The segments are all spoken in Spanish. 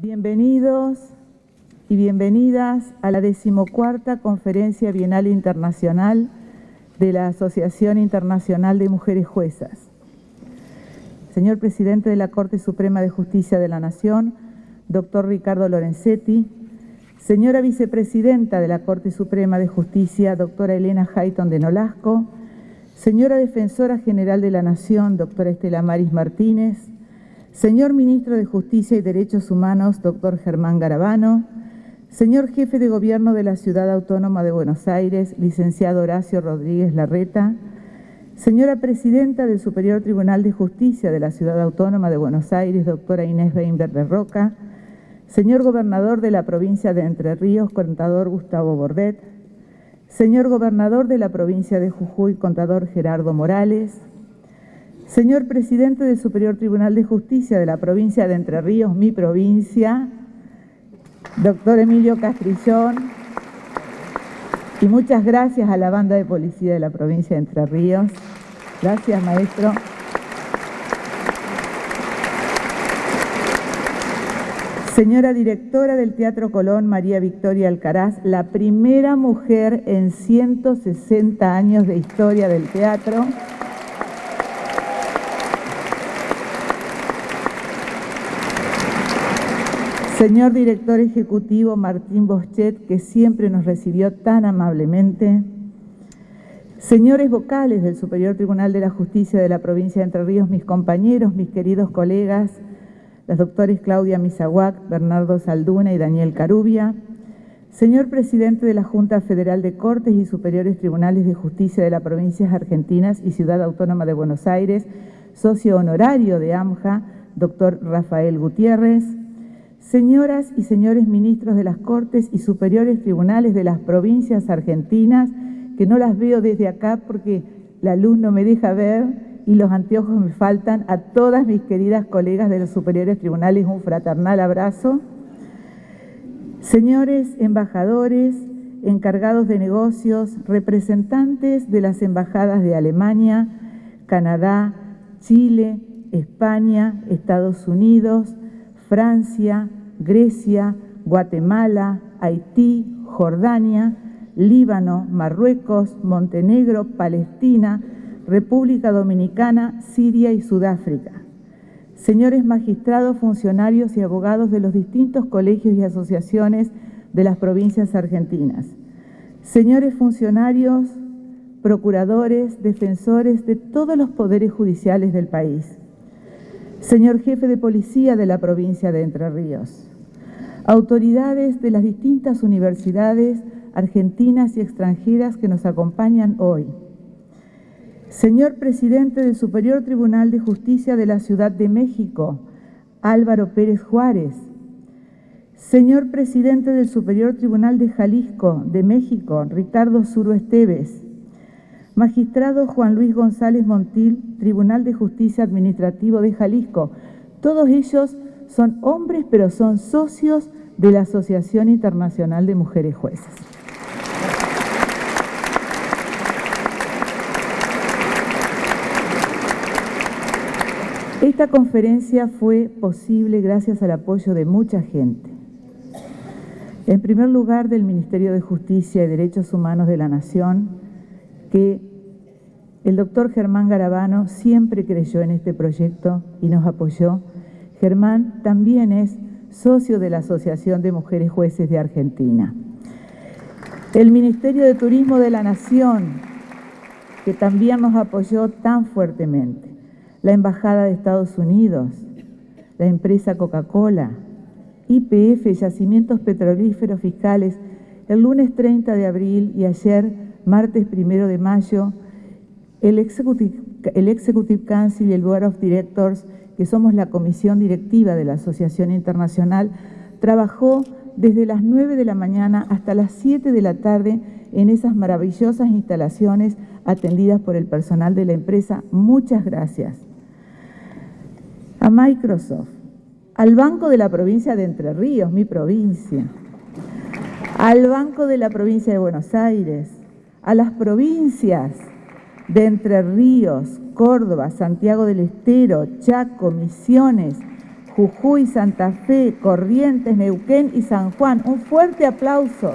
Bienvenidos y bienvenidas a la 14ª Conferencia Bienal Internacional de la Asociación Internacional de Mujeres Juezas. Señor Presidente de la Corte Suprema de Justicia de la Nación, doctor Ricardo Lorenzetti, señora Vicepresidenta de la Corte Suprema de Justicia, doctora Elena Hayton de Nolasco, señora Defensora General de la Nación, doctora Estela Maris Martínez, señor Ministro de Justicia y Derechos Humanos, doctor Germán Garabano, señor Jefe de Gobierno de la Ciudad Autónoma de Buenos Aires, licenciado Horacio Rodríguez Larreta, señora Presidenta del Superior Tribunal de Justicia de la Ciudad Autónoma de Buenos Aires, doctora Inés Weinberg de Roca, señor Gobernador de la Provincia de Entre Ríos, contador Gustavo Bordet, señor Gobernador de la Provincia de Jujuy, contador Gerardo Morales, señor Presidente del Superior Tribunal de Justicia de la Provincia de Entre Ríos, mi provincia, doctor Emilio Castrillón, y muchas gracias a la banda de policía de la provincia de Entre Ríos. Gracias, maestro. Señora Directora del Teatro Colón, María Victoria Alcaraz, la primera mujer en 160 años de historia del teatro. Señor Director Ejecutivo Martín Boschet, que siempre nos recibió tan amablemente. Señores vocales del Superior Tribunal de la Justicia de la Provincia de Entre Ríos, mis compañeros, mis queridos colegas, las doctores Claudia Misahuac, Bernardo Salduna y Daniel Carubia. Señor Presidente de la Junta Federal de Cortes y Superiores Tribunales de Justicia de las Provincias Argentinas y Ciudad Autónoma de Buenos Aires, socio honorario de AMJA, doctor Rafael Gutiérrez. Señoras y señores ministros de las Cortes y Superiores Tribunales de las provincias argentinas, que no las veo desde acá porque la luz no me deja ver y los anteojos me faltan, a todas mis queridas colegas de los superiores tribunales, un fraternal abrazo. Señores embajadores, encargados de negocios, representantes de las embajadas de Alemania, Canadá, Chile, España, Estados Unidos, Francia, Grecia, Guatemala, Haití, Jordania, Líbano, Marruecos, Montenegro, Palestina, República Dominicana, Siria y Sudáfrica. Señores magistrados, funcionarios y abogados de los distintos colegios y asociaciones de las provincias argentinas. Señores funcionarios, procuradores, defensores de todos los poderes judiciales del país. Señor Jefe de Policía de la provincia de Entre Ríos. Autoridades de las distintas universidades argentinas y extranjeras que nos acompañan hoy. Señor Presidente del Superior Tribunal de Justicia de la Ciudad de México, Álvaro Pérez Juárez. Señor Presidente del Superior Tribunal de Jalisco, de México, Ricardo Zuro Esteves. Magistrado Juan Luis González Montil, Tribunal de Justicia Administrativo de Jalisco. Todos ellos son hombres, pero son socios de la Asociación Internacional de Mujeres Juezas. Esta conferencia fue posible gracias al apoyo de mucha gente. En primer lugar, del Ministerio de Justicia y Derechos Humanos de la Nación, que el doctor Germán Garabano siempre creyó en este proyecto y nos apoyó. Germán también es socio de la Asociación de Mujeres Jueces de Argentina. El Ministerio de Turismo de la Nación, que también nos apoyó tan fuertemente. La Embajada de Estados Unidos, la empresa Coca-Cola, YPF, Yacimientos Petrolíferos Fiscales, el lunes 30 de abril y ayer, martes 1 de mayo, el Executive Council y el Board of Directors, que somos la comisión directiva de la Asociación Internacional, trabajó desde las 9 de la mañana hasta las 7 de la tarde en esas maravillosas instalaciones atendidas por el personal de la empresa. Muchas gracias. A Microsoft, al Banco de la Provincia de Entre Ríos, mi provincia, al Banco de la Provincia de Buenos Aires, a las provincias de Entre Ríos, Córdoba, Santiago del Estero, Chaco, Misiones, Jujuy, Santa Fe, Corrientes, Neuquén y San Juan. Un fuerte aplauso.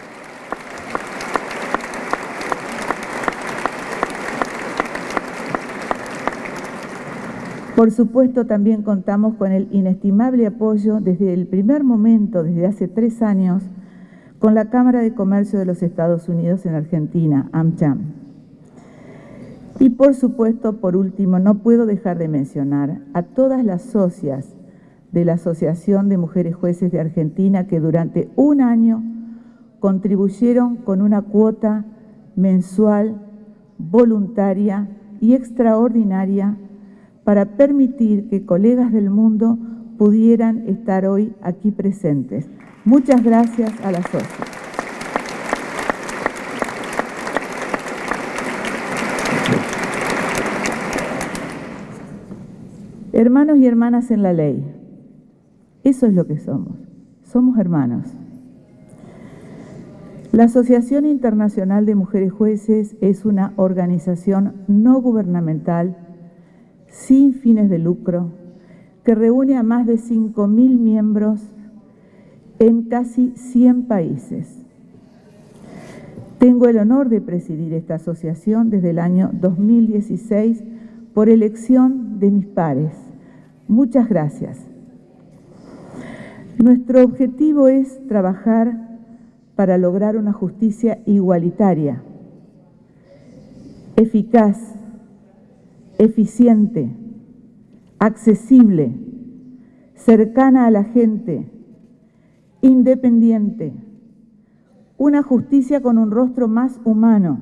Por supuesto, también contamos con el inestimable apoyo desde el primer momento, desde hace 3 años, con la Cámara de Comercio de los Estados Unidos en Argentina, AmCham. Y por supuesto, por último, no puedo dejar de mencionar a todas las socias de la Asociación de Mujeres Jueces de Argentina que durante un año contribuyeron con una cuota mensual, voluntaria y extraordinaria para permitir que colegas del mundo pudieran estar hoy aquí presentes. Muchas gracias a las socias. Hermanos y hermanas en la ley, eso es lo que somos hermanos. La Asociación Internacional de Mujeres Jueces es una organización no gubernamental sin fines de lucro que reúne a más de 5.000 miembros en casi 100 países. Tengo el honor de presidir esta asociación desde el año 2016 por elección de mis pares. Muchas gracias. Nuestro objetivo es trabajar para lograr una justicia igualitaria, eficaz, eficiente, accesible, cercana a la gente, independiente, una justicia con un rostro más humano,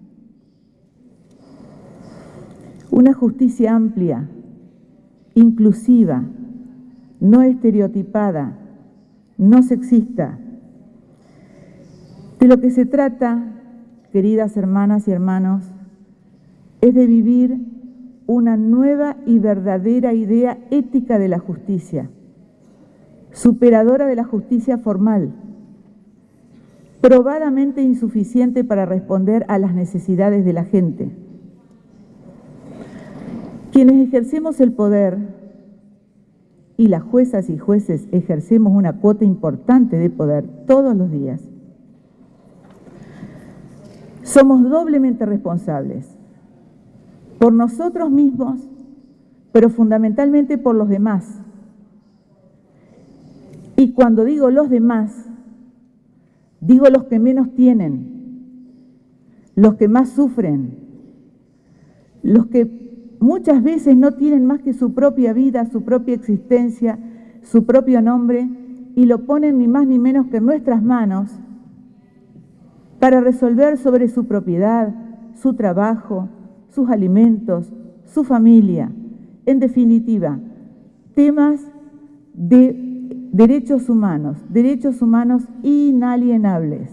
una justicia amplia, inclusiva, no estereotipada, no sexista. De lo que se trata, queridas hermanas y hermanos, es de vivir una nueva y verdadera idea ética de la justicia, superadora de la justicia formal, probadamente insuficiente para responder a las necesidades de la gente. Quienes ejercemos el poder, y las juezas y jueces ejercemos una cuota importante de poder todos los días, somos doblemente responsables por nosotros mismos, pero fundamentalmente por los demás. Y cuando digo los demás, digo los que menos tienen, los que más sufren, los que muchas veces no tienen más que su propia vida, su propia existencia, su propio nombre, y lo ponen ni más ni menos que en nuestras manos para resolver sobre su propiedad, su trabajo, sus alimentos, su familia. En definitiva, temas de derechos humanos inalienables.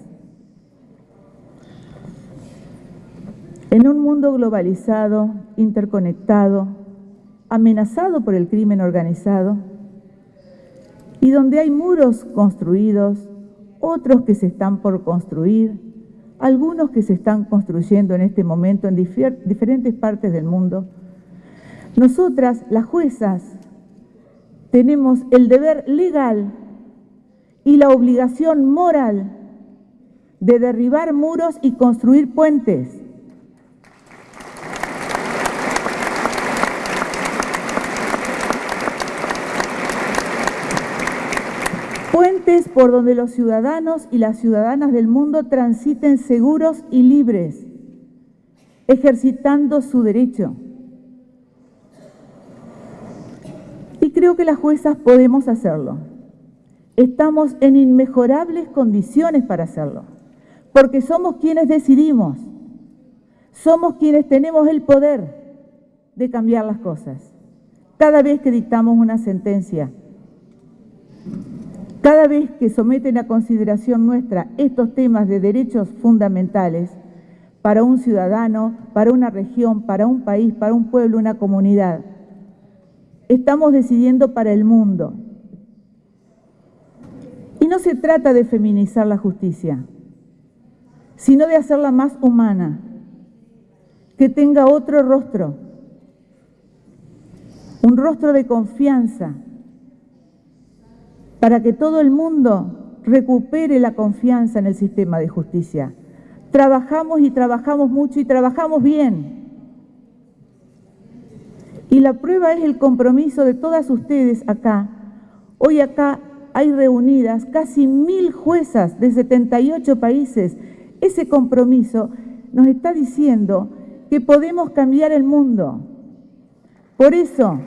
En un mundo globalizado, interconectado, amenazado por el crimen organizado, y donde hay muros construidos, otros que se están por construir, algunos que se están construyendo en este momento en diferentes partes del mundo, nosotras, las juezas, tenemos el deber legal y la obligación moral de derribar muros y construir puentes. Puentes por donde los ciudadanos y las ciudadanas del mundo transiten seguros y libres, ejercitando su derecho. Y creo que las juezas podemos hacerlo. Estamos en inmejorables condiciones para hacerlo, porque somos quienes decidimos, somos quienes tenemos el poder de cambiar las cosas. Cada vez que dictamos una sentencia, cada vez que someten a consideración nuestra estos temas de derechos fundamentales para un ciudadano, para una región, para un país, para un pueblo, una comunidad, estamos decidiendo para el mundo. Y no se trata de feminizar la justicia, sino de hacerla más humana, que tenga otro rostro, un rostro de confianza, para que todo el mundo recupere la confianza en el sistema de justicia. Trabajamos y trabajamos mucho y trabajamos bien. Y la prueba es el compromiso de todas ustedes acá. Hoy acá hay reunidas casi 1000 juezas de 78 países. Ese compromiso nos está diciendo que podemos cambiar el mundo. Por eso,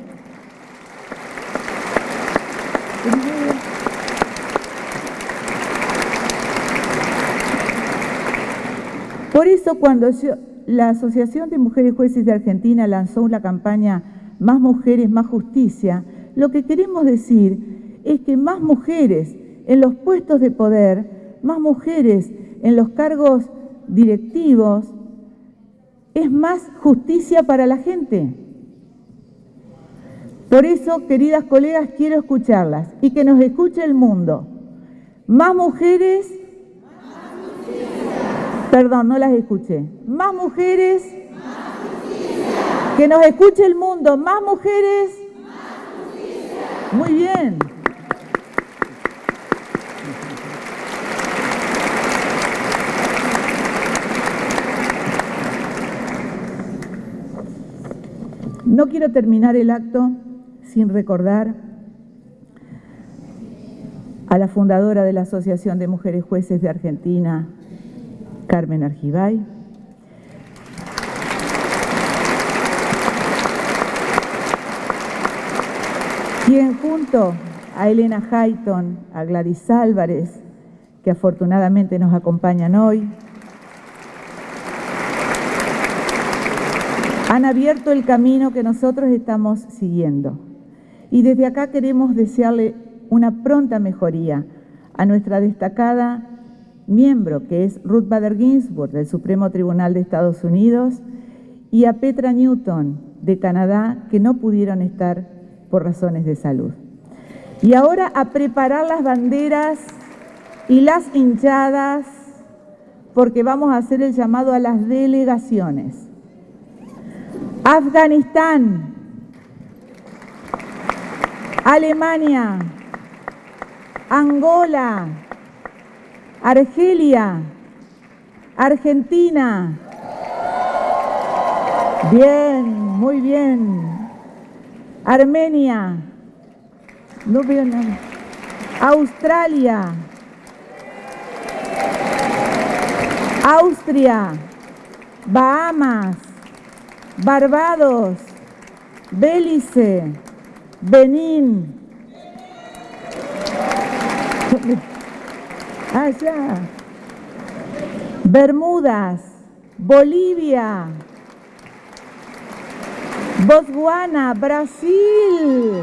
cuando la Asociación de Mujeres Jueces de Argentina lanzó la campaña Más Mujeres, Más Justicia, lo que queremos decir es que más mujeres en los puestos de poder, más mujeres en los cargos directivos, es más justicia para la gente. Por eso, queridas colegas, quiero escucharlas y que nos escuche el mundo. Más mujeres... Perdón, no las escuché. Más mujeres... Que nos escuche el mundo. Más mujeres... Muy bien. No quiero terminar el acto sin recordar a la fundadora de la Asociación de Mujeres Jueces de Argentina, Carmen Argibay, quien junto a Elena Hayton, a Gladys Álvarez, que afortunadamente nos acompañan hoy, han abierto el camino que nosotros estamos siguiendo. Y desde acá queremos desearle una pronta mejoría a nuestra destacada miembro, que es Ruth Bader Ginsburg, del Supremo Tribunal de Estados Unidos, y a Petra Newton, de Canadá, que no pudieron estar por razones de salud. Y ahora a preparar las banderas y las hinchadas, porque vamos a hacer el llamado a las delegaciones. Afganistán, Alemania, Angola, Argelia, Argentina. Bien, muy bien. Armenia, no veo nada. Australia, Austria, Bahamas, Barbados, Belice, Benín, allá, Bermudas, Bolivia, Botswana, Brasil,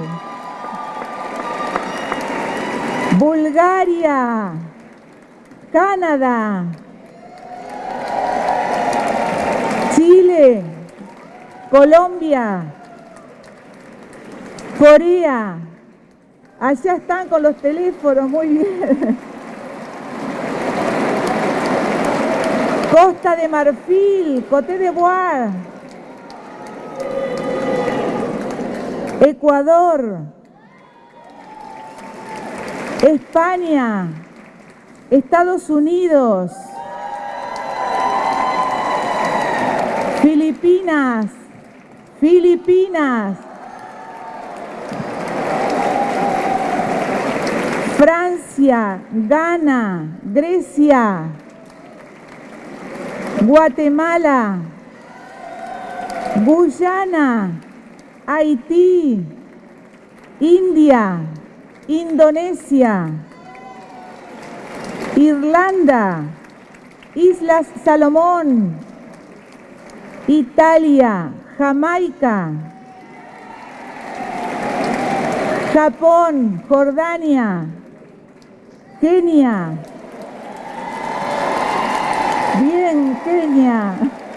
Bulgaria, Canadá, Chile, Colombia, Corea. Allá están con los teléfonos, muy bien. Costa de Marfil, Cote d'Ivoire, Ecuador, España, Estados Unidos, Filipinas, Francia, Ghana, Grecia, Guatemala, Guyana, Haití, India, Indonesia, Irlanda, Islas Salomón, Italia, Jamaica, Japón, Jordania, Kenia. Bien, Kenia.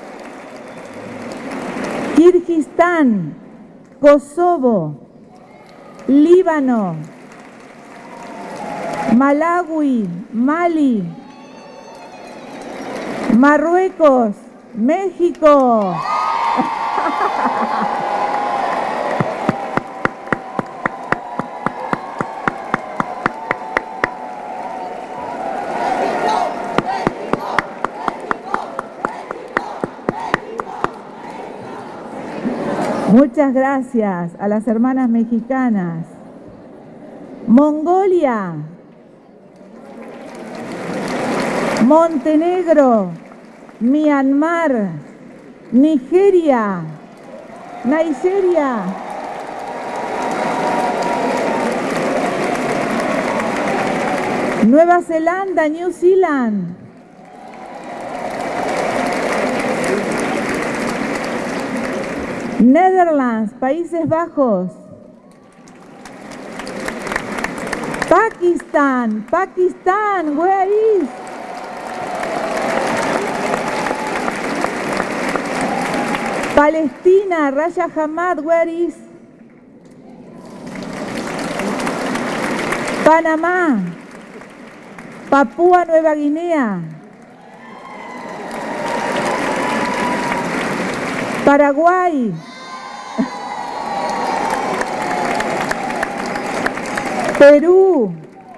Kirguistán, Kosovo, Líbano, Malawi, Mali, Marruecos, México. Muchas gracias a las hermanas mexicanas. Mongolia, Montenegro, Myanmar, Nigeria, Nueva Zelanda, New Zealand, Netherlands, Países Bajos, Pakistán, where is? Palestina, Raya Hamad, where is? Panamá, Papúa Nueva Guinea, Paraguay, Perú,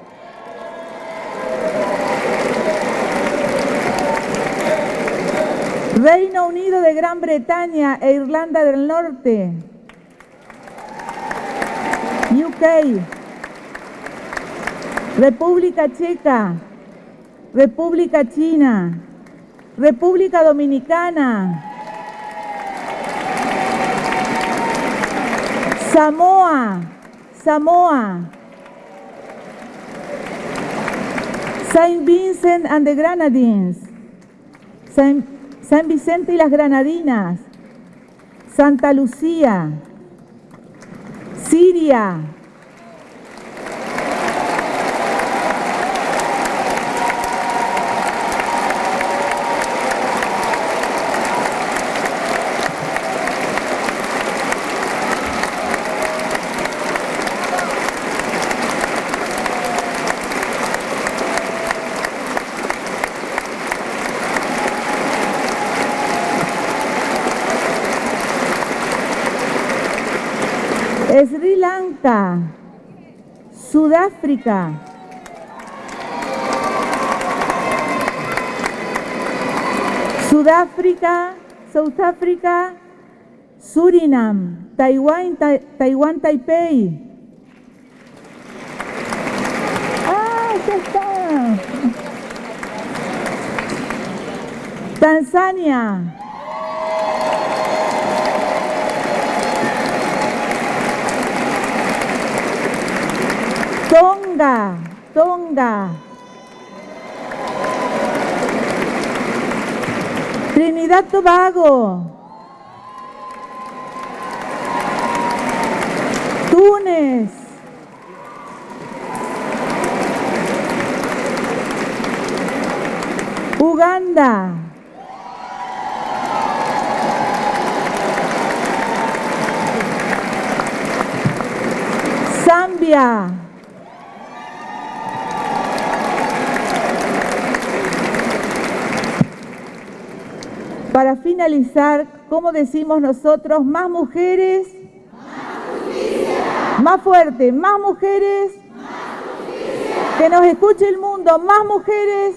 Reino Unido de Gran Bretaña e Irlanda del Norte, UK, República Checa, República China, República Dominicana, Samoa, Saint Vincent and the Grenadines, San Vicente y las Granadinas, Santa Lucía, Siria, Sri Lanka, Sudáfrica, South Africa, Surinam, Taiwán, Taipei. Ya está. Tanzania. Tonga, Trinidad Tobago, Túnez, Uganda, Zambia, para finalizar, ¿cómo decimos nosotros? Más mujeres, más fuerte, más mujeres, que nos escuche el mundo, más mujeres.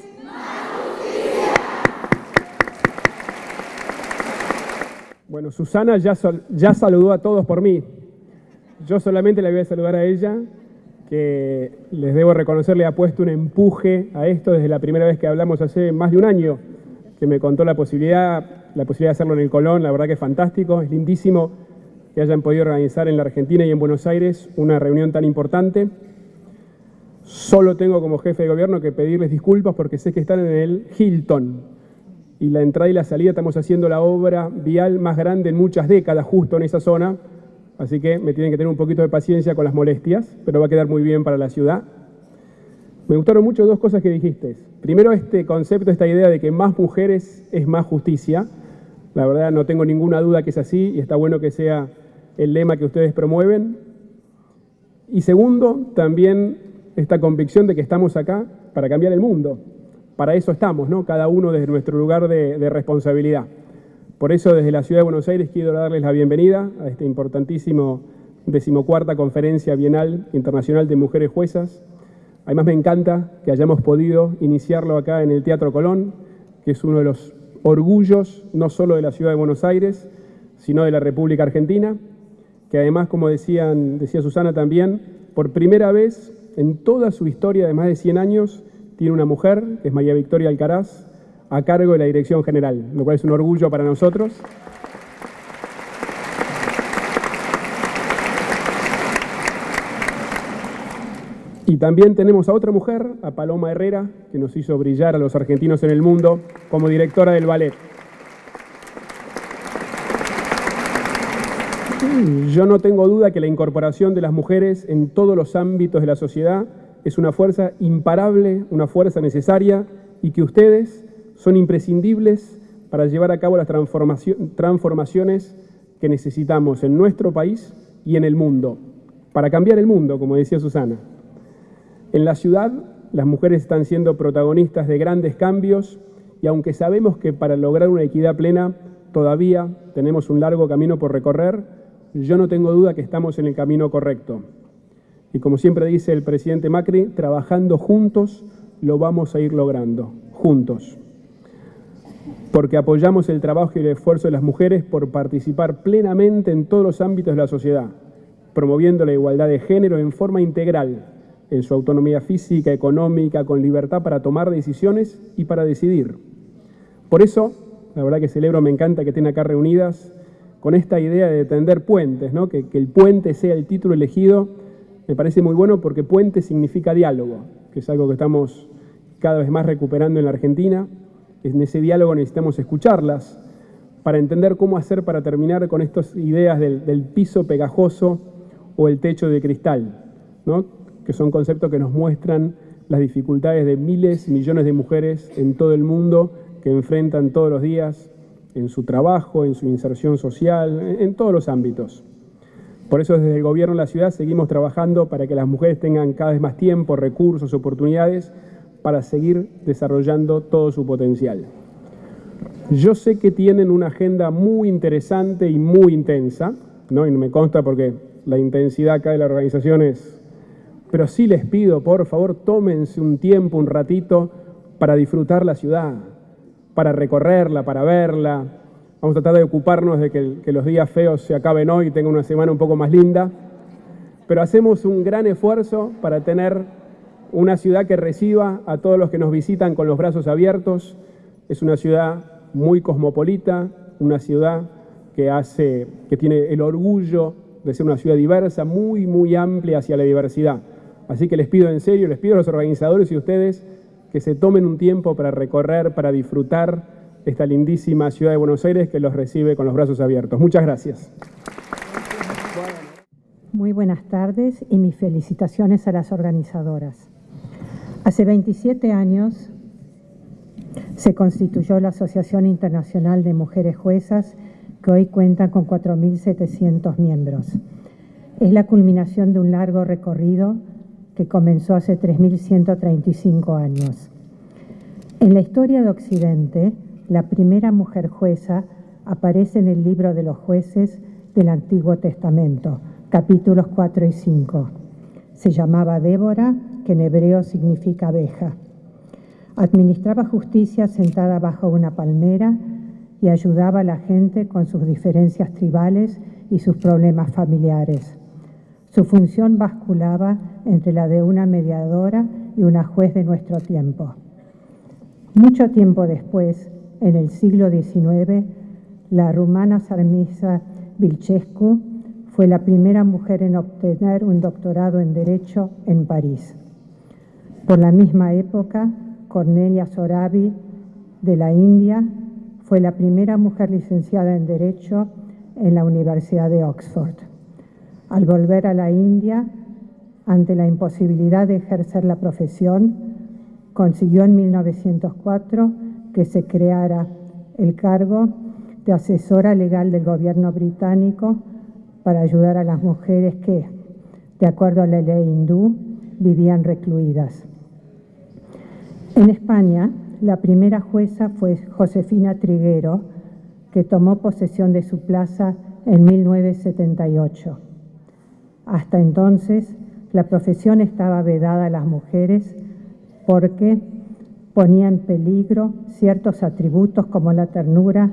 Bueno, Susana ya saludó a todos por mí. Yo solamente la voy a saludar a ella, que les debo reconocer, le ha puesto un empuje a esto desde la primera vez que hablamos hace más de un año, que me contó la posibilidad de hacerlo en el Colón. La verdad que es fantástico, es lindísimo que hayan podido organizar en la Argentina y en Buenos Aires una reunión tan importante. Solo tengo como jefe de gobierno que pedirles disculpas porque sé que están en el Hilton y la entrada y la salida estamos haciendo la obra vial más grande en muchas décadas justo en esa zona, así que me tienen que tener un poquito de paciencia con las molestias, pero va a quedar muy bien para la ciudad. Me gustaron mucho dos cosas que dijiste. Primero, este concepto, esta idea de que más mujeres es más justicia. La verdad no tengo ninguna duda que es así y está bueno que sea el lema que ustedes promueven. Y segundo, también esta convicción de que estamos acá para cambiar el mundo. Para eso estamos, ¿no? Cada uno desde nuestro lugar de responsabilidad. Por eso, desde la Ciudad de Buenos Aires, quiero darles la bienvenida a este importantísimo 14ª Conferencia Bienal Internacional de Mujeres Juezas. Además, me encanta que hayamos podido iniciarlo acá en el Teatro Colón, que es uno de los orgullos no solo de la Ciudad de Buenos Aires, sino de la República Argentina, que además, como decía Susana también, por primera vez en toda su historia de más de 100 años, tiene una mujer, que es María Victoria Alcaraz, a cargo de la dirección general, lo cual es un orgullo para nosotros. Y también tenemos a otra mujer, a Paloma Herrera, que nos hizo brillar a los argentinos en el mundo como directora del ballet. Yo no tengo duda que la incorporación de las mujeres en todos los ámbitos de la sociedad es una fuerza imparable, una fuerza necesaria, y que ustedes son imprescindibles para llevar a cabo las transformaciones que necesitamos en nuestro país y en el mundo, para cambiar el mundo, como decía Susana. En la ciudad, las mujeres están siendo protagonistas de grandes cambios, y aunque sabemos que para lograr una equidad plena todavía tenemos un largo camino por recorrer, yo no tengo duda que estamos en el camino correcto. Y como siempre dice el presidente Macri, trabajando juntos lo vamos a ir logrando, juntos. Porque apoyamos el trabajo y el esfuerzo de las mujeres por participar plenamente en todos los ámbitos de la sociedad, promoviendo la igualdad de género en forma integral, en su autonomía física, económica, con libertad para tomar decisiones y para decidir. Por eso, la verdad que celebro, me encanta que estén acá reunidas con esta idea de tender puentes, ¿no? Que el puente sea el título elegido, me parece muy bueno, porque puente significa diálogo, que es algo que estamos cada vez más recuperando en la Argentina. En ese diálogo necesitamos escucharlas para entender cómo hacer para terminar con estas ideas del piso pegajoso o el techo de cristal, ¿no? Que son conceptos que nos muestran las dificultades de miles y millones de mujeres en todo el mundo que enfrentan todos los días en su trabajo, en su inserción social, en todos los ámbitos. Por eso desde el gobierno de la ciudad seguimos trabajando para que las mujeres tengan cada vez más tiempo, recursos, oportunidades para seguir desarrollando todo su potencial. Yo sé que tienen una agenda muy interesante y muy intensa, ¿no? Y me consta porque la intensidad acá de la organización es... Pero sí les pido, por favor, tómense un tiempo, un ratito, para disfrutar la ciudad, para recorrerla, para verla. Vamos a tratar de ocuparnos de que los días feos se acaben hoy y tengan una semana un poco más linda. Pero hacemos un gran esfuerzo para tener una ciudad que reciba a todos los que nos visitan con los brazos abiertos. Es una ciudad muy cosmopolita, una ciudad que tiene el orgullo de ser una ciudad diversa, muy, muy amplia hacia la diversidad. Así que les pido en serio, les pido a los organizadores y a ustedes que se tomen un tiempo para recorrer, para disfrutar esta lindísima ciudad de Buenos Aires que los recibe con los brazos abiertos. Muchas gracias. Muy buenas tardes y mis felicitaciones a las organizadoras. Hace 27 años se constituyó la Asociación Internacional de Mujeres Juezas, que hoy cuenta con 4.700 miembros. Es la culminación de un largo recorrido que comenzó hace 3.135 años. En la historia de Occidente, la primera mujer jueza aparece en el libro de los jueces del Antiguo Testamento, capítulos 4 y 5. Se llamaba Débora, que en hebreo significa abeja. Administraba justicia sentada bajo una palmera y ayudaba a la gente con sus diferencias tribales y sus problemas familiares. Su función basculaba entre la de una mediadora y una juez de nuestro tiempo. Mucho tiempo después, en el siglo XIX, la rumana Sarmisa Vilcescu fue la primera mujer en obtener un doctorado en Derecho en París. Por la misma época, Cornelia Sorabi, de la India, fue la primera mujer licenciada en Derecho en la Universidad de Oxford. Al volver a la India, ante la imposibilidad de ejercer la profesión, consiguió en 1904 que se creara el cargo de asesora legal del gobierno británico para ayudar a las mujeres que, de acuerdo a la ley hindú, vivían recluidas. En España, la primera jueza fue Josefina Triguero, que tomó posesión de su plaza en 1978. Hasta entonces, la profesión estaba vedada a las mujeres porque ponía en peligro ciertos atributos como la ternura,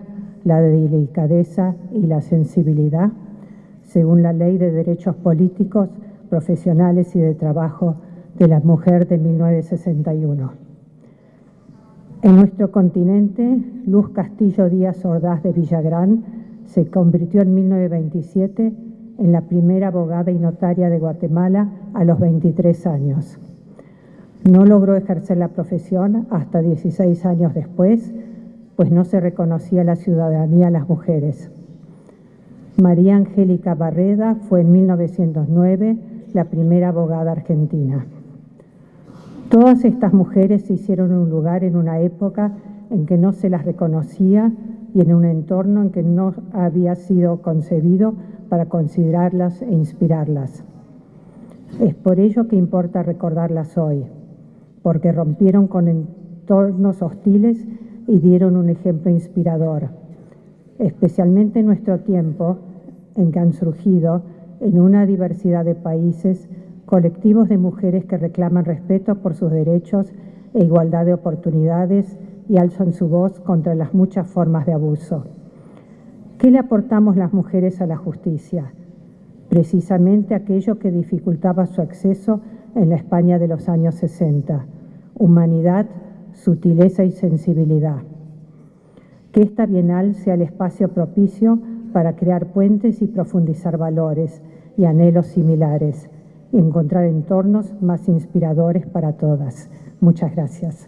la delicadeza y la sensibilidad, según la Ley de Derechos Políticos, Profesionales y de Trabajo de la Mujer de 1961. En nuestro continente, Luz Castillo Díaz Ordaz de Villagrán se convirtió en 1927 en la primera abogada y notaria de Guatemala a los 23 años. No logró ejercer la profesión hasta 16 años después, pues no se reconocía la ciudadanía a las mujeres. María Angélica Barreda fue en 1909 la primera abogada argentina. Todas estas mujeres se hicieron un lugar en una época en que no se las reconocía y en un entorno en que no había sido concebido para considerarlas e inspirarlas. Es por ello que importa recordarlas hoy, porque rompieron con entornos hostiles y dieron un ejemplo inspirador, especialmente en nuestro tiempo, en que han surgido en una diversidad de países colectivos de mujeres que reclaman respeto por sus derechos e igualdad de oportunidades y alzan su voz contra las muchas formas de abuso. ¿Qué le aportamos las mujeres a la justicia? Precisamente aquello que dificultaba su acceso en la España de los años 60, humanidad, sutileza y sensibilidad. Que esta Bienal sea el espacio propicio para crear puentes y profundizar valores y anhelos similares y encontrar entornos más inspiradores para todas. Muchas gracias.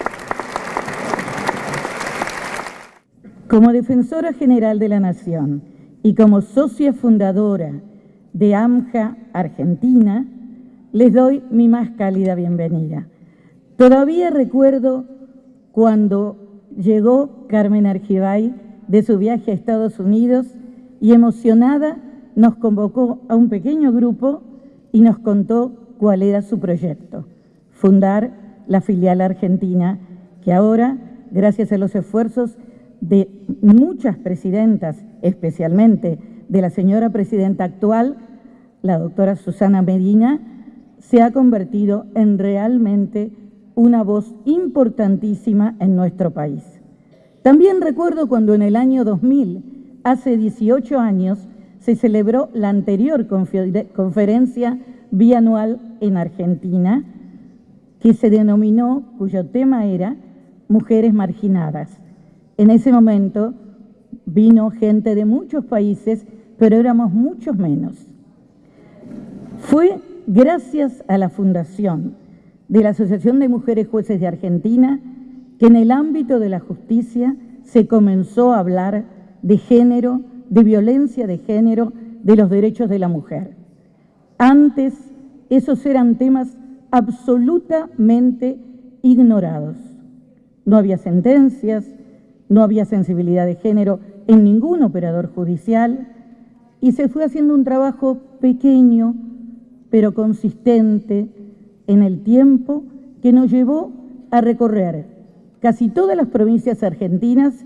Como Defensora General de la Nación y como socia fundadora de AMJA Argentina, les doy mi más cálida bienvenida. Todavía recuerdo cuando llegó Carmen Argibay de su viaje a Estados Unidos y emocionada nos convocó a un pequeño grupo y nos contó cuál era su proyecto, fundar la filial argentina, que ahora, gracias a los esfuerzos de muchas presidentas, especialmente de la señora presidenta actual, la doctora Susana Medina, se ha convertido en realmente una voz importantísima en nuestro país. También recuerdo cuando en el año 2000, hace 18 años, se celebró la anterior conferencia bianual en Argentina, que se denominó, cuyo tema era Mujeres Marginadas. En ese momento vino gente de muchos países, pero éramos muchos menos. Fue gracias a la fundación de la Asociación de Mujeres Jueces de Argentina que en el ámbito de la justicia se comenzó a hablar de género, de violencia de género, de los derechos de la mujer. Antes, esos eran temas absolutamente ignorados. No había sentencias, no había sensibilidad de género en ningún operador judicial y se fue haciendo un trabajo pequeño, pero consistente en el tiempo que nos llevó a recorrer casi todas las provincias argentinas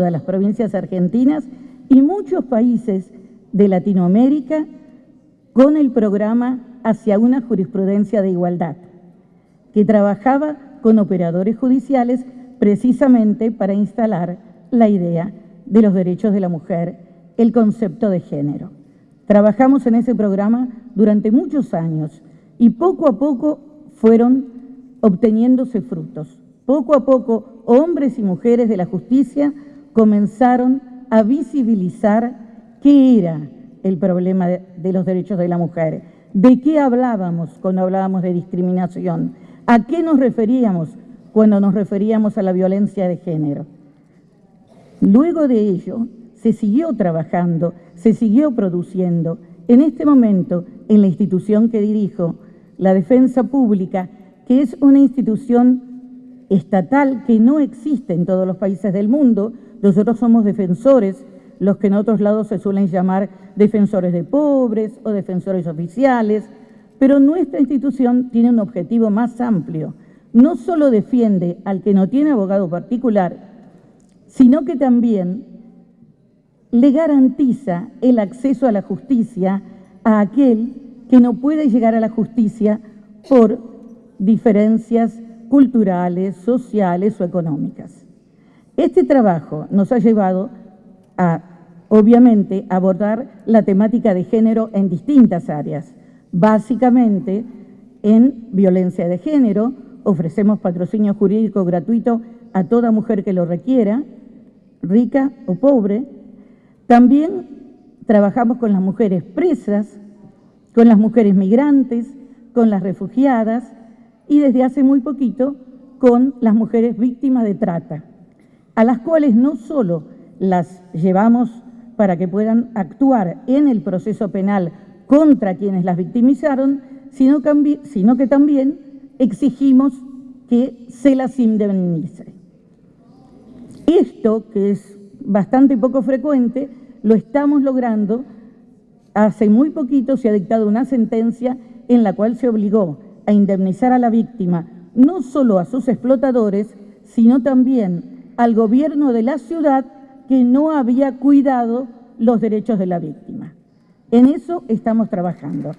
y muchos países de Latinoamérica con el programa Hacia una jurisprudencia de igualdad, que trabajaba con operadores judiciales precisamente para instalar la idea de los derechos de la mujer, el concepto de género. Trabajamos en ese programa durante muchos años y poco a poco fueron obteniéndose frutos. Poco a poco, hombres y mujeres de la justicia comenzaron a visibilizar qué era el problema de los derechos de la mujer, de qué hablábamos cuando hablábamos de discriminación, a qué nos referíamos cuando nos referíamos a la violencia de género. Luego de ello, se siguió trabajando, se siguió produciendo. En este momento, en la institución que dirijo, la Defensa Pública, que es una institución estatal que no existe en todos los países del mundo, nosotros somos defensores, los que en otros lados se suelen llamar defensores de pobres o defensores oficiales, pero nuestra institución tiene un objetivo más amplio. No solo defiende al que no tiene abogado particular, sino que también le garantiza el acceso a la justicia a aquel que no puede llegar a la justicia por diferencias culturales, sociales o económicas. Este trabajo nos ha llevado obviamente, abordar la temática de género en distintas áreas. Básicamente, en violencia de género, ofrecemos patrocinio jurídico gratuito a toda mujer que lo requiera, rica o pobre. También trabajamos con las mujeres presas, con las mujeres migrantes, con las refugiadas y desde hace muy poquito con las mujeres víctimas de trata, a las cuales no solo las llevamos para que puedan actuar en el proceso penal contra quienes las victimizaron, sino que también exigimos que se las indemnice. Esto, que es bastante poco frecuente, lo estamos logrando. Hace muy poquito se ha dictado una sentencia en la cual se obligó a indemnizar a la víctima, no solo a sus explotadores, sino también al gobierno de la ciudad que no había cuidado los derechos de la víctima. En eso estamos trabajando.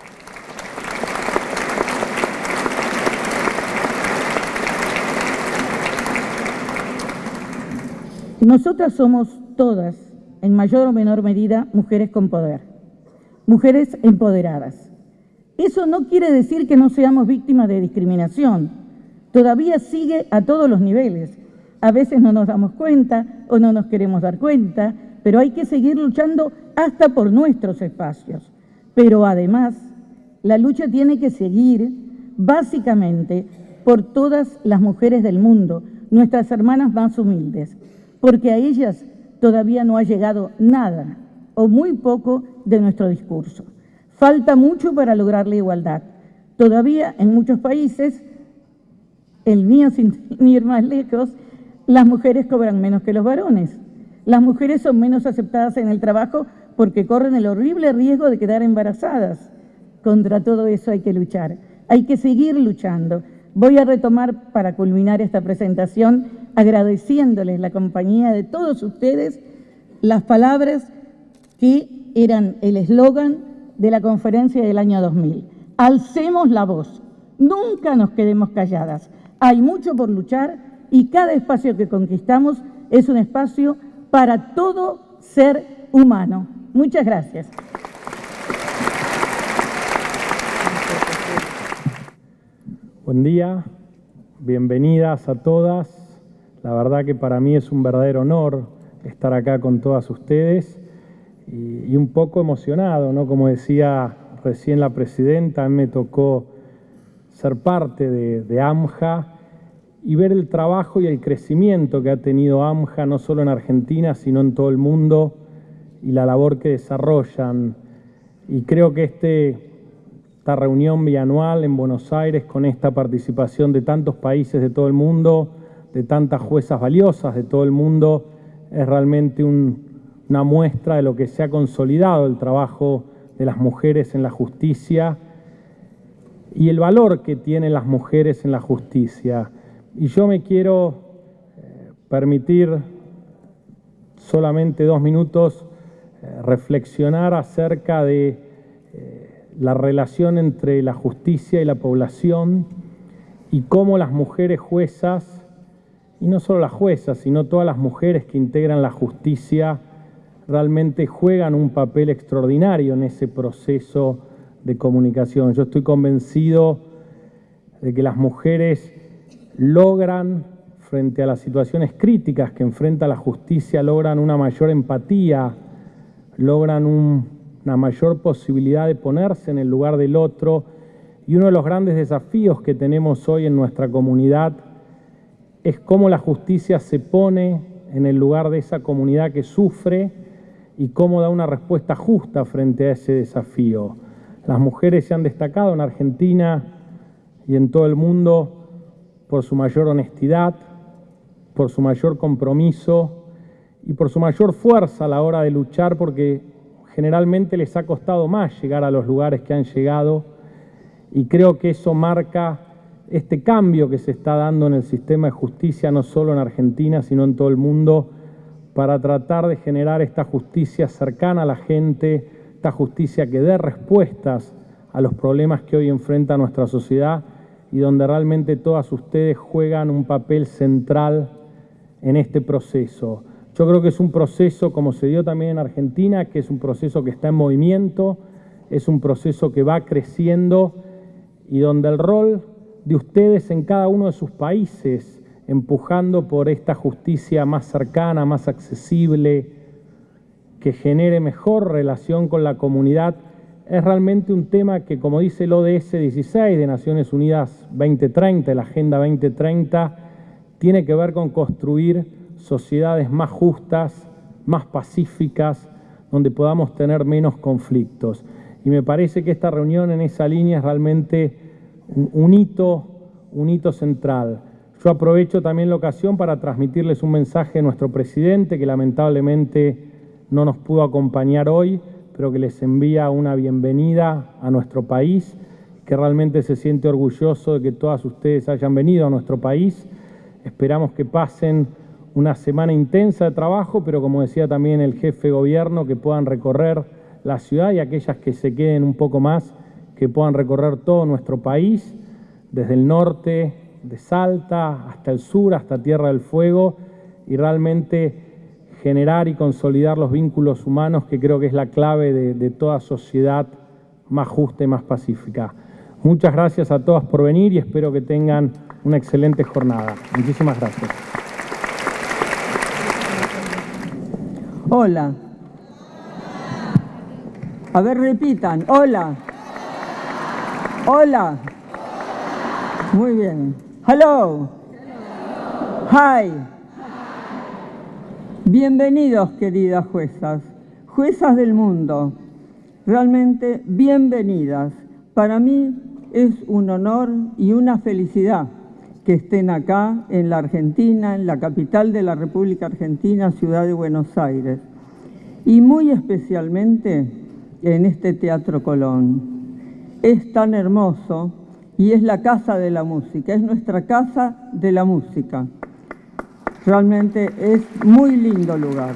Nosotras somos todas, en mayor o menor medida, mujeres con poder, mujeres empoderadas. Eso no quiere decir que no seamos víctimas de discriminación. Todavía sigue a todos los niveles. A veces no nos damos cuenta o no nos queremos dar cuenta, pero hay que seguir luchando hasta por nuestros espacios. Pero además, la lucha tiene que seguir básicamente por todas las mujeres del mundo, nuestras hermanas más humildes, porque a ellas todavía no ha llegado nada o muy poco de nuestro discurso. Falta mucho para lograr la igualdad. Todavía en muchos países, el mío sin ir más lejos, las mujeres cobran menos que los varones. Las mujeres son menos aceptadas en el trabajo porque corren el horrible riesgo de quedar embarazadas. Contra todo eso hay que luchar, hay que seguir luchando. Voy a retomar para culminar esta presentación agradeciéndoles la compañía de todos ustedes, las palabras que eran el eslogan de la conferencia del año 2000. Alcemos la voz, nunca nos quedemos calladas. Hay mucho por luchar y cada espacio que conquistamos es un espacio para todo ser humano. Muchas gracias. Buen día, bienvenidas a todas. La verdad que para mí es un verdadero honor estar acá con todas ustedes y un poco emocionado, ¿no? Como decía recién la presidenta, a mí me tocó ser parte de AMJA y ver el trabajo y el crecimiento que ha tenido AMJA, no solo en Argentina, sino en todo el mundo, y la labor que desarrollan. Y creo que esta reunión bianual en Buenos Aires, con esta participación de tantos países de todo el mundo, de tantas juezas valiosas de todo el mundo, es realmente una muestra de lo que se ha consolidado el trabajo de las mujeres en la justicia y el valor que tienen las mujeres en la justicia. Y yo me quiero permitir solamente 2 minutos reflexionar acerca de la relación entre la justicia y la población y cómo las mujeres juezas, y no solo las juezas, sino todas las mujeres que integran la justicia, realmente juegan un papel extraordinario en ese proceso de comunicación. Yo estoy convencido de que las mujeres logran, frente a las situaciones críticas que enfrenta la justicia, logran una mayor empatía, logran una mayor posibilidad de ponerse en el lugar del otro. Y uno de los grandes desafíos que tenemos hoy en nuestra comunidad es cómo la justicia se pone en el lugar de esa comunidad que sufre y cómo da una respuesta justa frente a ese desafío. Las mujeres se han destacado en Argentina y en todo el mundo por su mayor honestidad, por su mayor compromiso y por su mayor fuerza a la hora de luchar, porque generalmente les ha costado más llegar a los lugares que han llegado, y creo que eso marca este cambio que se está dando en el sistema de justicia, no solo en Argentina, sino en todo el mundo, para tratar de generar esta justicia cercana a la gente, esta justicia que dé respuestas a los problemas que hoy enfrenta nuestra sociedad y donde realmente todas ustedes juegan un papel central en este proceso. Yo creo que es un proceso, como se dio también en Argentina, que es un proceso que está en movimiento, es un proceso que va creciendo y donde el rol de ustedes en cada uno de sus países, empujando por esta justicia más cercana, más accesible, que genere mejor relación con la comunidad, es realmente un tema que, como dice el ODS 16 de Naciones Unidas 2030, la Agenda 2030, tiene que ver con construir sociedades más justas, más pacíficas, donde podamos tener menos conflictos. Y me parece que esta reunión en esa línea es realmente un hito central. Yo aprovecho también la ocasión para transmitirles un mensaje de nuestro presidente, que lamentablemente no nos pudo acompañar hoy, pero que les envía una bienvenida a nuestro país, que realmente se siente orgulloso de que todas ustedes hayan venido a nuestro país. Esperamos que pasen una semana intensa de trabajo, pero como decía también el jefe de gobierno, que puedan recorrer la ciudad y aquellas que se queden un poco más, que puedan recorrer todo nuestro país, desde el norte, de Salta, hasta el sur, hasta Tierra del Fuego, y realmente generar y consolidar los vínculos humanos, que creo que es la clave de toda sociedad más justa y más pacífica. Muchas gracias a todas por venir y espero que tengan una excelente jornada. Muchísimas gracias. Hola. A ver, repitan. Hola. Hola. Muy bien. Hello. Hi. Bienvenidos, queridas juezas, juezas del mundo. Realmente bienvenidas. Para mí es un honor y una felicidad que estén acá en la Argentina, en la capital de la República Argentina, ciudad de Buenos Aires, y muy especialmente en este Teatro Colón. Es tan hermoso y es la casa de la música, es nuestra casa de la música. Realmente es muy lindo lugar.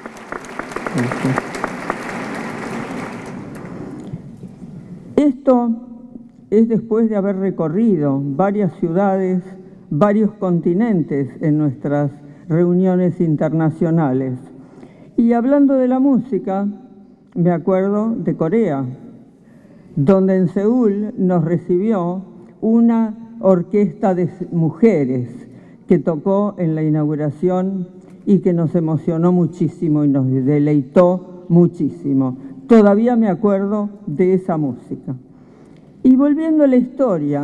Esto es después de haber recorrido varias ciudades, varios continentes en nuestras reuniones internacionales. Y hablando de la música, me acuerdo de Corea, donde en Seúl nos recibió una orquesta de mujeres que tocó en la inauguración y que nos emocionó muchísimo y nos deleitó muchísimo. Todavía me acuerdo de esa música. Y volviendo a la historia,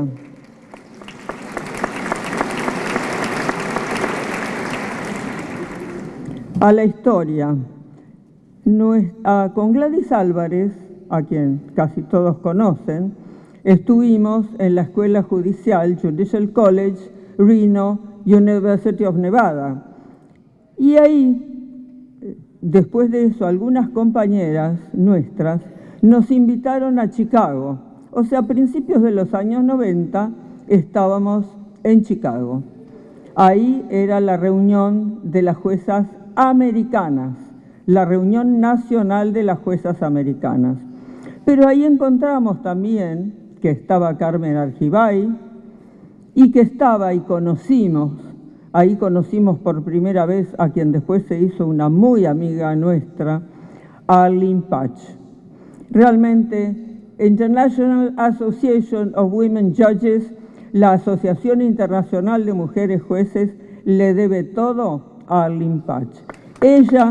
con Gladys Álvarez, a quien casi todos conocen, estuvimos en la Escuela Judicial, Judicial College, Reno, University of Nevada. Y ahí, después de eso, algunas compañeras nuestras nos invitaron a Chicago. O sea, a principios de los años 90 estábamos en Chicago. Ahí era la reunión de las juezas americanas, la reunión nacional de las juezas americanas. Pero ahí encontramos también que estaba Carmen Argibay y que estaba y ahí conocimos por primera vez a quien después se hizo una muy amiga nuestra, Arlene Patch. Realmente, International Association of Women Judges, la Asociación Internacional de Mujeres Jueces, le debe todo a Arlene Patch. Ella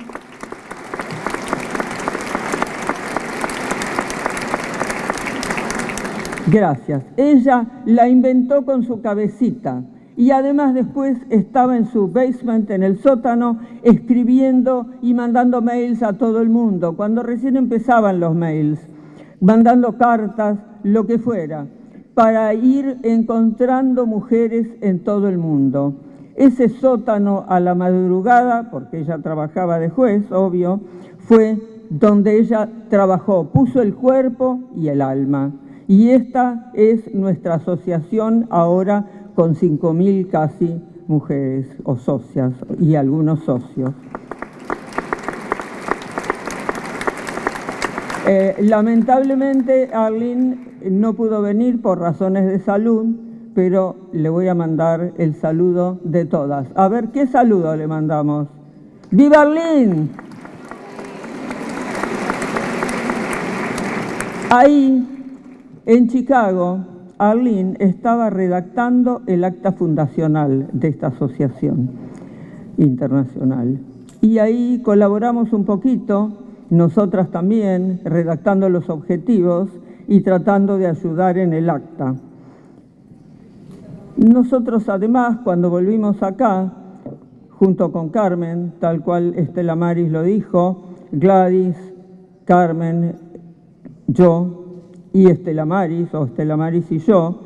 gracias. Ella la inventó con su cabecita y además después estaba en su basement, en el sótano, escribiendo y mandando mails a todo el mundo, cuando recién empezaban los mails, mandando cartas, lo que fuera, para ir encontrando mujeres en todo el mundo. Ese sótano a la madrugada, porque ella trabajaba de juez, obvio, fue donde ella trabajó, puso el cuerpo y el alma. Y esta es nuestra asociación ahora con 5.000 casi mujeres o socias y algunos socios. Lamentablemente Arlene no pudo venir por razones de salud, pero le voy a mandar el saludo de todas. A ver, ¿qué saludo le mandamos? ¡Viva Arlene! Ahí, en Chicago, Arlene estaba redactando el acta fundacional de esta asociación internacional. Y ahí colaboramos un poquito, nosotras también, redactando los objetivos y tratando de ayudar en el acta. Nosotros además, cuando volvimos acá, junto con Carmen, tal cual Estela Maris lo dijo, Gladys, Carmen, yo y Estela Maris, o Estela Maris y yo,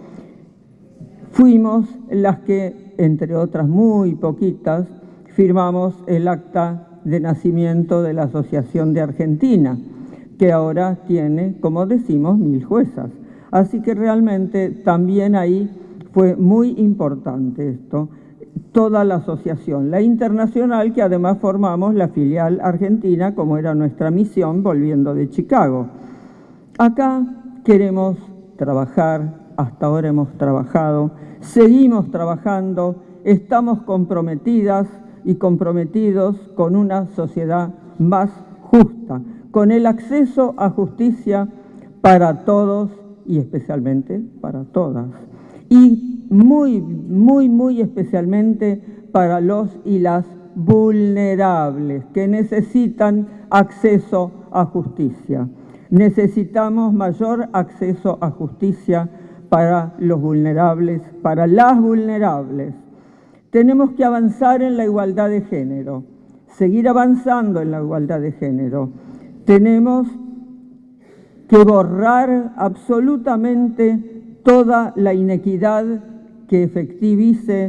fuimos las que, entre otras muy poquitas, firmamos el acta de nacimiento de la Asociación de Argentina, que ahora tiene, como decimos, 1000 juezas. Así que realmente también ahí fue muy importante esto, toda la asociación, la internacional, que además formamos la filial argentina, como era nuestra misión volviendo de Chicago. Acá queremos trabajar, hasta ahora hemos trabajado, seguimos trabajando, estamos comprometidas y comprometidos con una sociedad más justa, con el acceso a justicia para todos y especialmente para todas. Y muy especialmente para los y las vulnerables que necesitan acceso a justicia. Necesitamos mayor acceso a justicia para los vulnerables, para las vulnerables. Tenemos que avanzar en la igualdad de género, seguir avanzando en la igualdad de género. Tenemos que borrar absolutamente toda la inequidad que efectivice,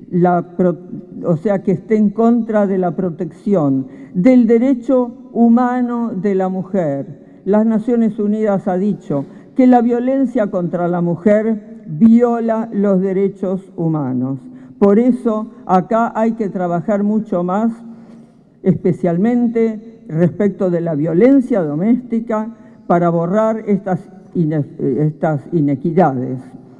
o sea, que esté en contra de la protección, del derecho humano de la mujer. Las Naciones Unidas ha dicho que la violencia contra la mujer viola los derechos humanos. Por eso acá hay que trabajar mucho más, especialmente respecto de la violencia doméstica, para borrar estas inequidades.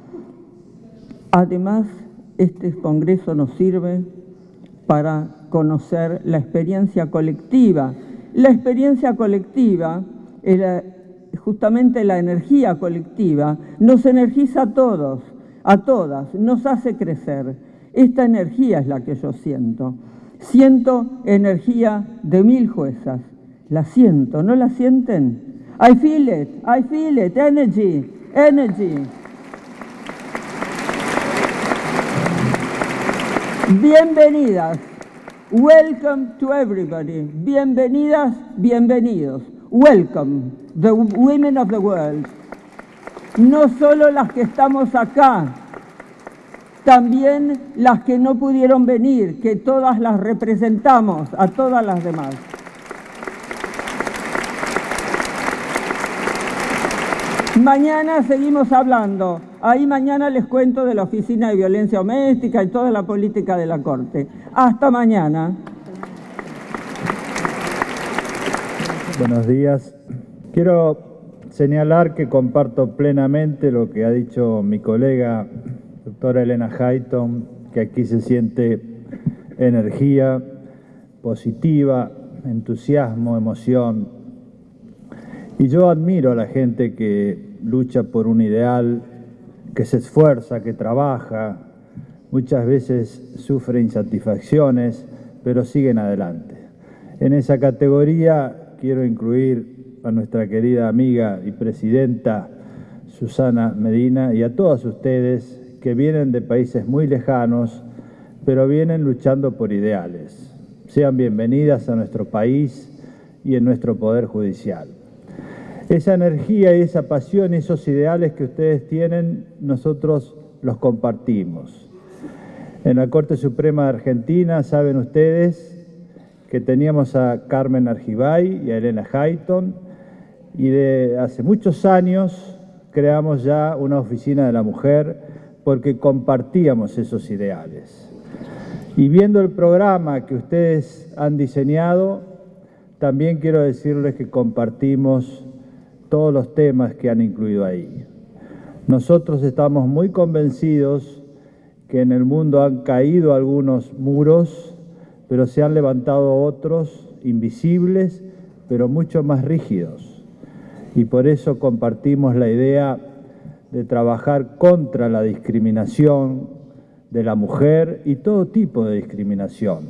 Además, este Congreso nos sirve para conocer la experiencia colectiva. La experiencia colectiva, justamente la energía colectiva, nos energiza a todos, a todas, nos hace crecer. Esta energía es la que yo siento. Siento energía de 1000 juezas. La siento, ¿no la sienten? I feel it, energy, energy. Bienvenidas, welcome to everybody. Bienvenidas, bienvenidos. Welcome, the women of the world. No solo las que estamos acá, también las que no pudieron venir, que todas las representamos, a todas las demás. Mañana seguimos hablando. Ahí mañana les cuento de la Oficina de Violencia Doméstica y toda la política de la Corte. Hasta mañana. Buenos días. Quiero señalar que comparto plenamente lo que ha dicho mi colega, doctora Elena Hayton, que aquí se siente energía positiva, entusiasmo, emoción. Y yo admiro a la gente que lucha por un ideal, que se esfuerza, que trabaja, muchas veces sufre insatisfacciones, pero siguen adelante. En esa categoría quiero incluir a nuestra querida amiga y presidenta Susana Medina y a todas ustedes que vienen de países muy lejanos, pero vienen luchando por ideales. Sean bienvenidas a nuestro país y en nuestro Poder Judicial. Esa energía y esa pasión, esos ideales que ustedes tienen, nosotros los compartimos. En la Corte Suprema de Argentina, saben ustedes que teníamos a Carmen Argibay y a Elena Hayton, y de hace muchos años creamos ya una oficina de la mujer porque compartíamos esos ideales. Y viendo el programa que ustedes han diseñado, también quiero decirles que compartimos todos los temas que han incluido ahí. Nosotros estamos muy convencidos que en el mundo han caído algunos muros, pero se han levantado otros invisibles, pero mucho más rígidos. Y por eso compartimos la idea de trabajar contra la discriminación de la mujer y todo tipo de discriminación.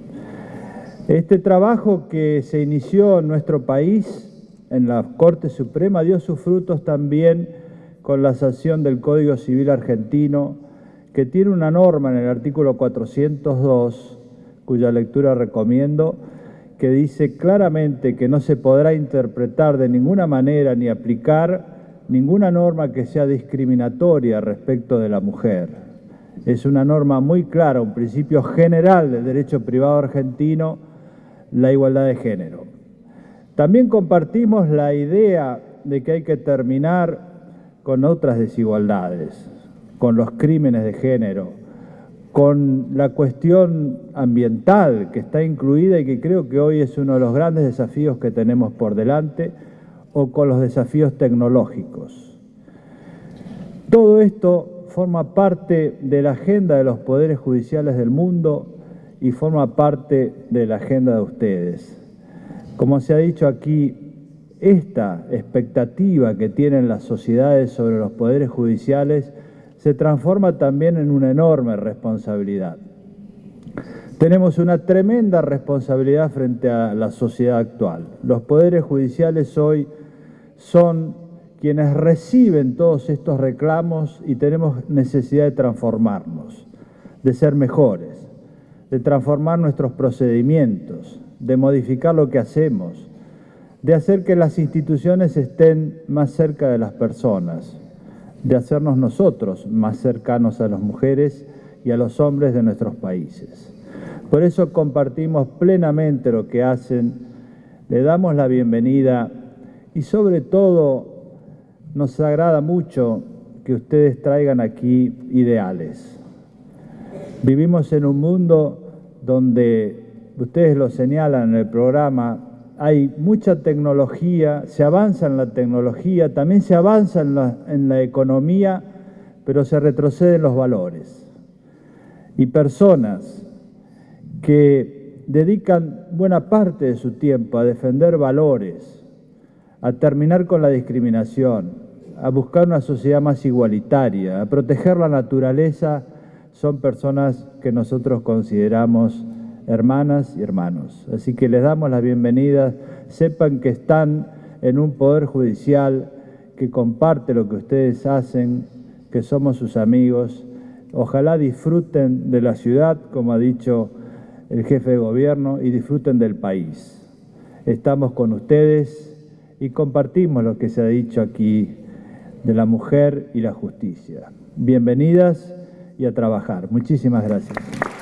Este trabajo que se inició en nuestro país, en la Corte Suprema, dio sus frutos también con la sanción del Código Civil argentino, que tiene una norma en el artículo 402, cuya lectura recomiendo, que dice claramente que no se podrá interpretar de ninguna manera ni aplicar ninguna norma que sea discriminatoria respecto de la mujer. Es una norma muy clara, un principio general del derecho privado argentino, la igualdad de género. También compartimos la idea de que hay que terminar con otras desigualdades, con los crímenes de género, con la cuestión ambiental que está incluida y que creo que hoy es uno de los grandes desafíos que tenemos por delante, o con los desafíos tecnológicos. Todo esto forma parte de la agenda de los poderes judiciales del mundo y forma parte de la agenda de ustedes. Como se ha dicho aquí, esta expectativa que tienen las sociedades sobre los poderes judiciales se transforma también en una enorme responsabilidad. Tenemos una tremenda responsabilidad frente a la sociedad actual. Los poderes judiciales hoy son quienes reciben todos estos reclamos y tenemos necesidad de transformarnos, de ser mejores, de transformar nuestros procedimientos, de modificar lo que hacemos, de hacer que las instituciones estén más cerca de las personas, de hacernos nosotros más cercanos a las mujeres y a los hombres de nuestros países. Por eso compartimos plenamente lo que hacen, le damos la bienvenida y sobre todo nos agrada mucho que ustedes traigan aquí ideales. Vivimos en un mundo donde, ustedes lo señalan en el programa, hay mucha tecnología, se avanza en la tecnología, también se avanza en la economía, pero se retroceden los valores. Y personas que dedican buena parte de su tiempo a defender valores, a terminar con la discriminación, a buscar una sociedad más igualitaria, a proteger la naturaleza, son personas que nosotros consideramos hermanas y hermanos. Así que les damos la bienvenida, sepan que están en un poder judicial que comparte lo que ustedes hacen, que somos sus amigos. Ojalá disfruten de la ciudad, como ha dicho el jefe de gobierno, y disfruten del país. Estamos con ustedes y compartimos lo que se ha dicho aquí de la mujer y la justicia. Bienvenidas y a trabajar. Muchísimas gracias.